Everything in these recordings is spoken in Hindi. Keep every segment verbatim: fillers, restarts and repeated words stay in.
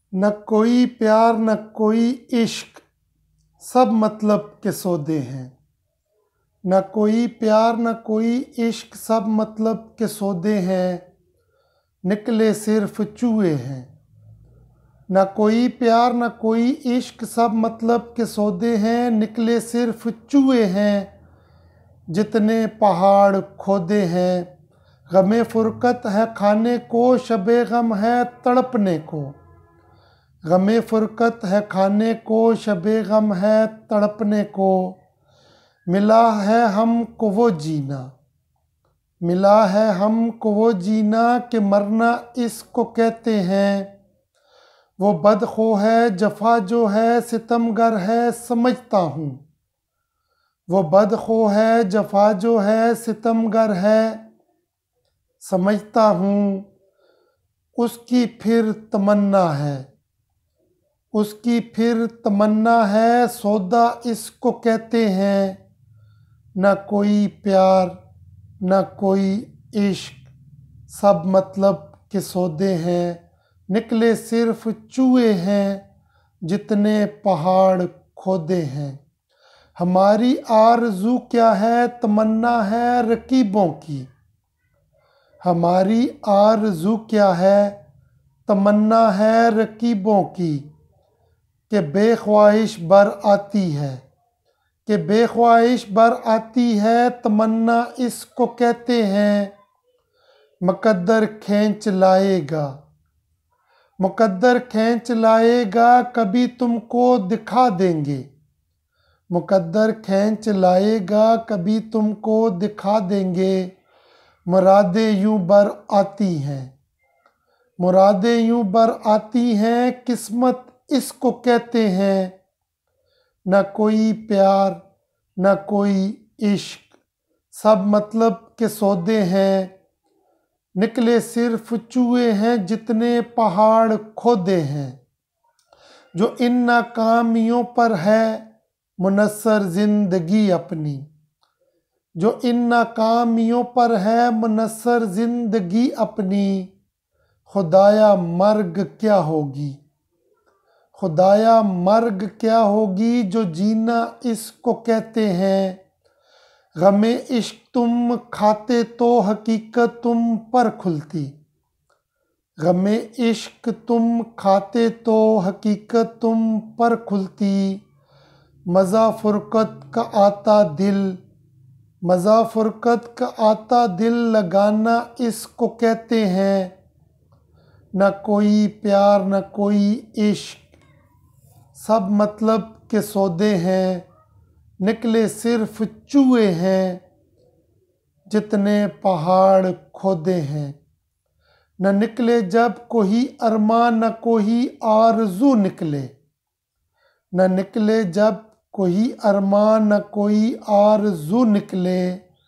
न कोई प्यार न कोई इश्क, सब मतलब के सौदे हैं। न कोई प्यार न कोई इश्क, सब मतलब के सौदे हैं, निकले सिर्फ चूहे हैं। न कोई प्यार न कोई इश्क, सब मतलब के सौदे हैं, निकले सिर्फ चूहे हैं। जितने पहाड़ खोदे हैं, गमे फुरकत है खाने को, शबे गम है तड़पने को। गमे फुरकत है खाने को, शबे गम है तड़पने को। मिला है हमको वो जीना, मिला है हमको वो जीना, कि मरना इसको कहते हैं। वो बदखो है जफा जो है, सितमगर है समझता हूँ। वो बदखो है जफा जो है, सितमगर है समझता हूँ। उसकी फिर तमन्ना है, उसकी फिर तमन्ना है, सौदा इसको कहते हैं। न कोई प्यार न कोई इश्क, सब मतलब के सौदे हैं, निकले सिर्फ चूहे हैं। जितने पहाड़ खोदे हैं। हमारी आरज़ू क्या है, तमन्ना है रकीबों की। हमारी आरज़ू क्या है, तमन्ना है रकीबों की। कि बेख्वाहिश बर आती है, कि बेख्वाहिश बर आती है, तमन्ना इसको कहते हैं। मुकद्दर खींच लाएगा, मुकद्दर खींच लाएगा, कभी तुमको दिखा देंगे। मुकद्दर खींच लाएगा, कभी तुमको दिखा देंगे। मुरादें यूं बर आती हैं, मुरादें यूं बर आती हैं, किस्मत इसको कहते हैं। न कोई प्यार न कोई इश्क, सब मतलब के सौदे हैं, निकले सिर्फ चूहे हैं। जितने पहाड़ खोदे हैं। जो इन नाकामियों पर है मुनस्सर जिंदगी अपनी, जो इन नाकामियों पर है मुनस्सर जिंदगी अपनी। खुदाया मर्ग क्या होगी, खुदाया मर्ग क्या होगी, जो जीना इसको कहते हैं। गमे इश्क तुम खाते तो हकीकत तुम पर खुलती। गमे इश्क तुम खाते तो हकीकत तुम पर खुलती। मज़ा फुरकत का आता दिल, मज़ा फुरकत का आता दिल, लगाना इसको कहते हैं। न कोई प्यार न कोई इश्क, सब मतलब के सौदे हैं, निकले सिर्फ चूहे हैं। जितने पहाड़ खोदे हैं। न निकले जब कोई अरमान न कोई आरज़ू निकले। न निकले जब कोई अरमान न कोई आरज़ू निकले।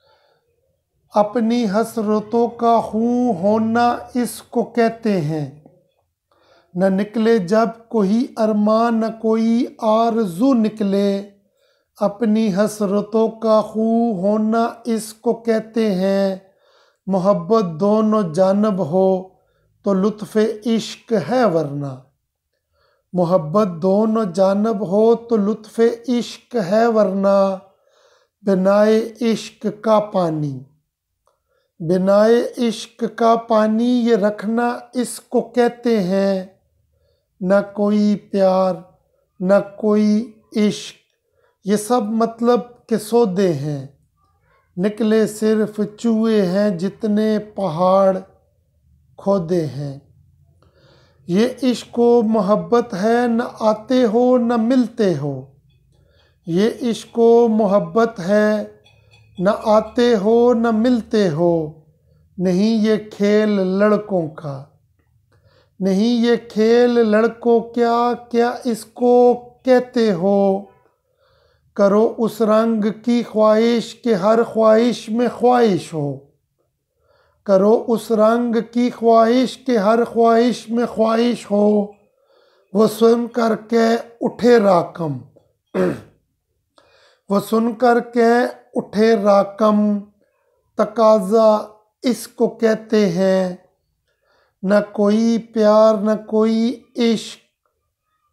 अपनी हसरतों का खूं होना इसको कहते हैं। न निकले जब कोई अरमान न कोई आरज़ू निकले। अपनी हसरतों का खूं होना इसको कहते हैं। मोहब्बत दोनों जानब हो तो लुत्फ़ इश्क है वरना। मोहब्बत दोनों जानब हो तो लुत्फ़ इश्क है वरना। बिनाए इश्क का पानी, बिनाए इश्क का पानी, ये रखना इसको कहते हैं। न कोई प्यार न कोई इश्क, ये सब मतलब के सौदे हैं, निकले सिर्फ चूहे हैं। जितने पहाड़ खोदे हैं। ये इश्क व मोहब्बत है, न आते हो न मिलते हो। ये इश्क व मोहब्बत है, न आते हो न मिलते हो। नहीं ये खेल लड़कों का, नहीं ये खेल लड़कों क्या, क्या इसको कहते हो। करो उस रंग की ख्वाहिश के हर ख्वाहिश में ख्वाहिश हो। करो उस रंग की ख्वाहिश के हर ख्वाहिश में ख्वाहिश हो। वो सुन कर के उठे राकम, वो सुन कर के उठे राकम, तकाजा इसको कहते हैं। न कोई प्यार न कोई इश्क,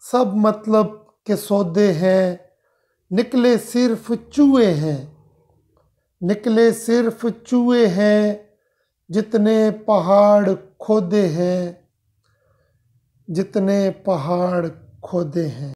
सब मतलब के सौदे हैं, निकले सिर्फ चूहे हैं। निकले सिर्फ चूहे हैं, जितने पहाड़ खोदे हैं, जितने पहाड़ खोदे हैं।